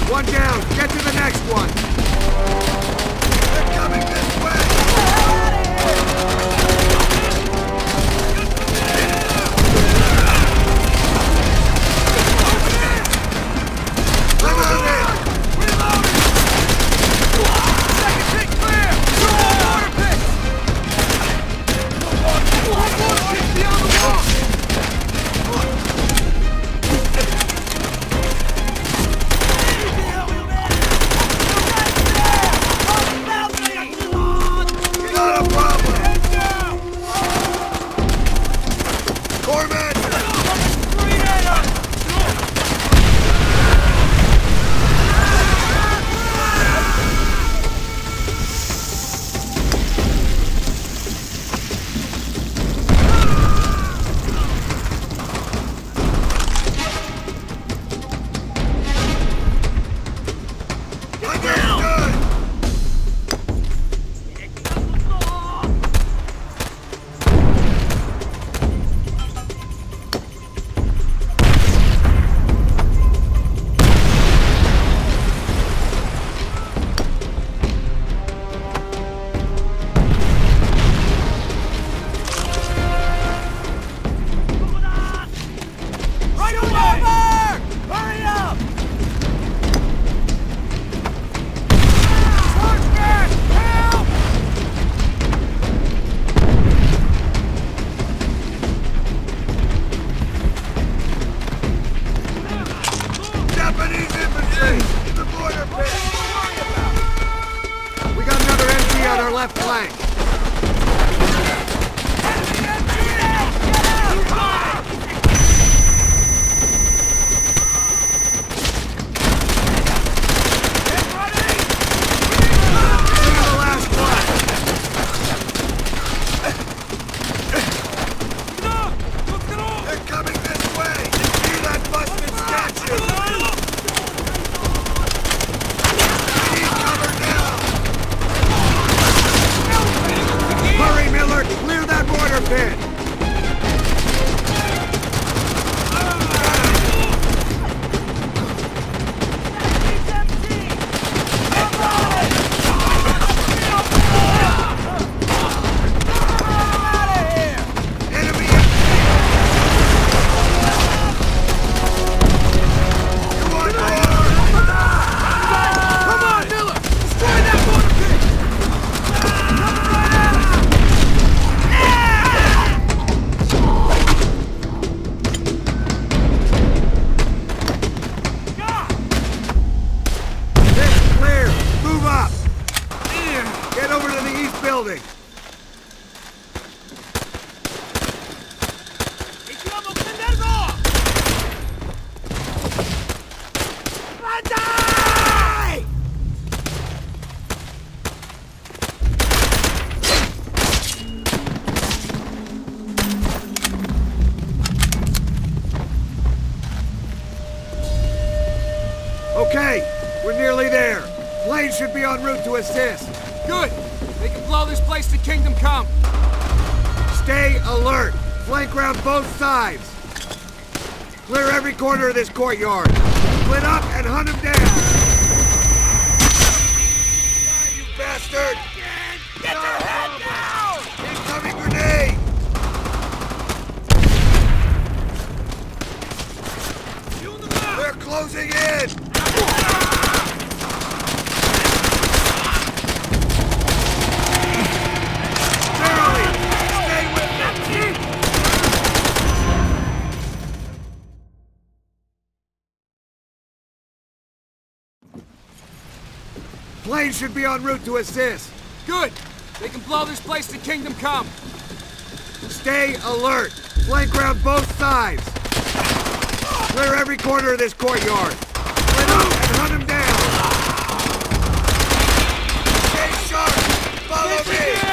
One down. Get to the next one. They're coming this way. Left flank. Building. Okay, we're nearly there. Planes should be en route to assist. Good. They can blow this place to Kingdom Come. Stay alert. Flank round both sides. Clear every corner of this courtyard. Split up and hunt them down. Die, you bastard! Get your head down! Incoming grenade! They're closing in! Planes should be en route to assist. Good. They can blow this place to Kingdom Come. Stay alert. Flank round both sides. Clear every corner of this courtyard. Split up and hunt them down. Stay sharp. Follow me.